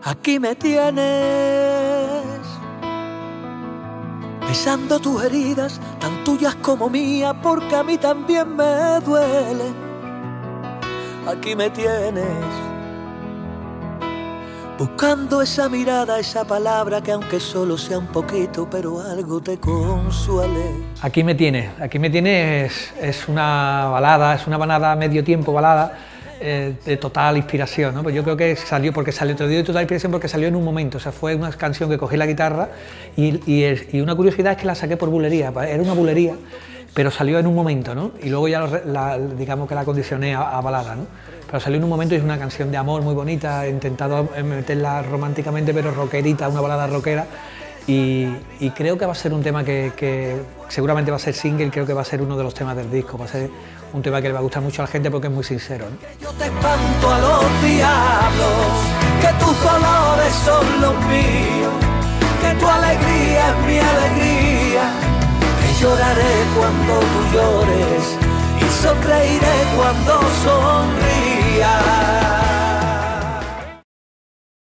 Aquí me tienes, besando tus heridas, tan tuyas como mías, porque a mí también me duele. Aquí me tienes, buscando esa mirada, esa palabra que aunque solo sea un poquito, pero algo te consuele. Aquí me tienes es una balada medio tiempo balada, de total inspiración, ¿no? Pues yo creo que te digo total inspiración porque salió en un momento, o sea, fue una canción que cogí la guitarra y una curiosidad es que la saqué por bulería, era una bulería, pero salió en un momento, ¿no? Y luego ya digamos que la condicioné a balada, ¿no? Pero salió en un momento y es una canción de amor muy bonita, he intentado meterla románticamente, pero rockerita, una balada rockera. Y creo que va a ser un tema que seguramente va a ser single, creo que va a ser uno de los temas del disco, va a ser un tema que le va a gustar mucho a la gente porque es muy sincero, ¿no? Yo te espanto a los diablos, que tus dolores son los míos, que tu alegría es mi alegría, que lloraré cuando tú llores y sonreiré cuando sonrías.